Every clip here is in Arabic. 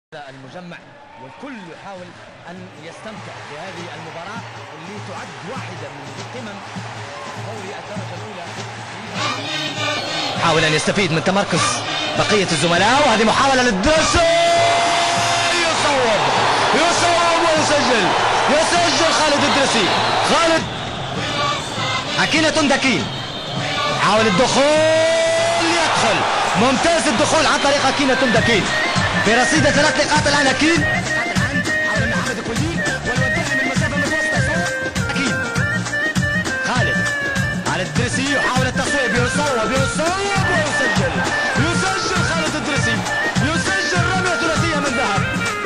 المجمع والكل يحاول أن يستمتع بهذه المباراة اللي تعد واحدة من قمم دوري الدرجة الأولى. حاول أن يستفيد من تمركز بقية الزملاء، وهذه محاولة للدرسي، يصوب ويسجل خالد الدرسي. خالد أكينة دكين حاول الدخول، يدخل، ممتاز الدخول عن طريق أكينة دكين برصيد 3 نقاط الآن. أكين حاول أن محمد الكويدير والوداعي من مسافة متوسطة. أكين خالد الدرسي يحاول التصويب، يصوب ويسجل خالد الدرسي، يسجل رمية ثلاثية من ذهب.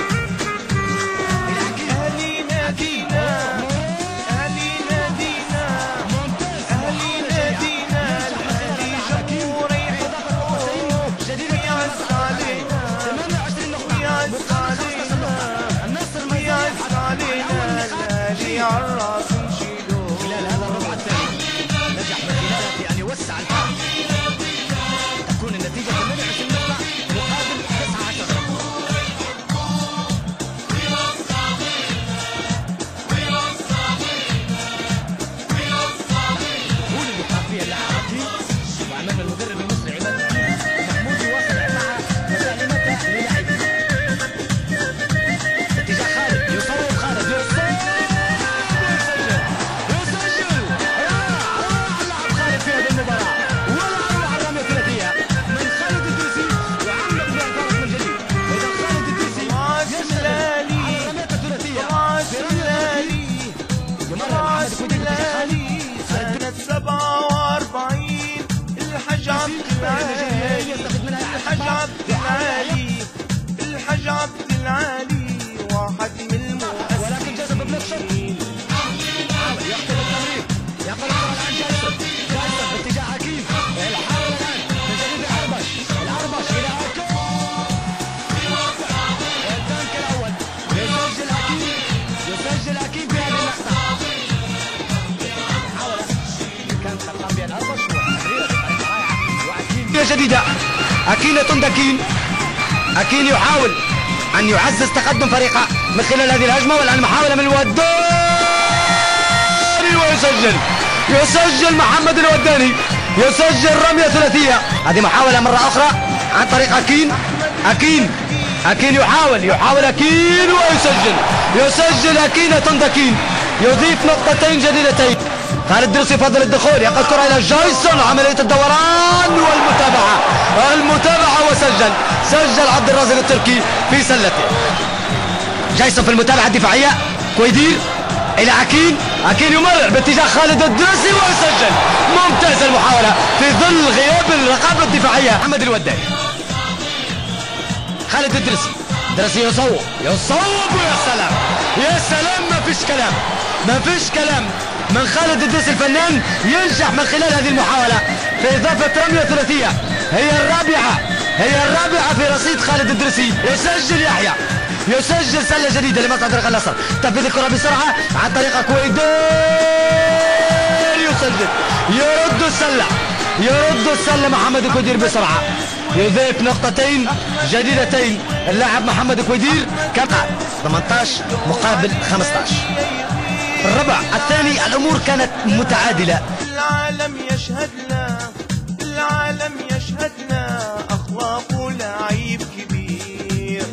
الراس نشيله خلال هذا الربع الثاني نجح من خلاله في ان يوسع الفارق، تكون النتيجه 28 نقطه مقابل 19. دخول الدفاعيه اللاعب وامام المدرب المصري عماد محمود يواصل مع تعليماته للاعبيه. اتجاه خالد، يصوب خالد، الحاج عبد العالي واحد من المؤسسين، ولكن جذب بنفسه حاول يقتل التمرير، يقل الكرة عن جايسون باتجاه حكيم، يحاول الآن من جديد الأربش إلى أكين، والتانك الأول يسجل أكين في هذه اللقطة. حاول كان قام بها الأربش وتمريرة بطريقة رائعة، وأكين جديدة. أكينة دكين، أكين يحاول أن يعزز تقدم فريقه من خلال هذه الهجمة، والآن محاولة من الوداني ويسجل محمد الوداني، يسجل رمية ثلاثية. هذه محاولة مرة أخرى عن طريق أكين يحاول أكين ويسجل أكينة دكين، يضيف نقطتين جديدتين. خالد الدرسي يفضل الدخول، يقل الكرة إلى جايسون، عملية الدوران والمتابعة وسجل عبد الرازق التركي في سلته. جايسون في المتابعة الدفاعية، كويدير إلى أكين يمرر باتجاه خالد الدرسي ويسجل. ممتاز المحاولة في ظل غياب الرقابة الدفاعية. محمد الوداعي، خالد الدرسي يصوب ويا سلام، ما فيش كلام من خالد الدرسي. الفنان ينجح من خلال هذه المحاولة في إضافة رمية ثلاثية، هي الرابعة في رصيد خالد الدرسي. يسجل يحيى، يسجل سلة جديدة لمصعد رقم الأصل، تنفيذ الكرة بسرعة عن طريق كويدير، يسجل، يرد السلة محمد كويدير بسرعة، يضيف نقطتين جديدتين اللاعب محمد كويدير. كم 18 مقابل 15. الربع الثاني الأمور كانت متعادلة. العالم يشهد لنا أخلاقه لعيب كبير.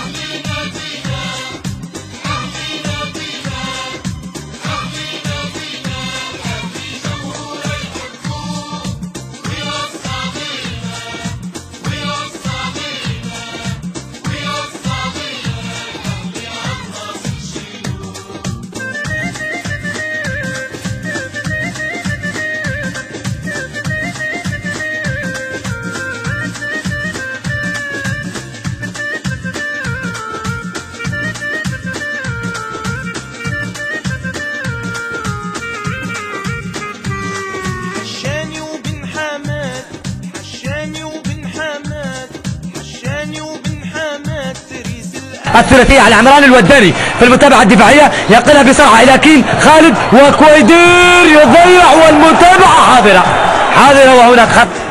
الثلاثية على عمران الوداني في المتابعة الدفاعية، يقلها بسرعة إلى أكين، خالد وكويدير يضيع، والمتابعة حاضرة وهناك خط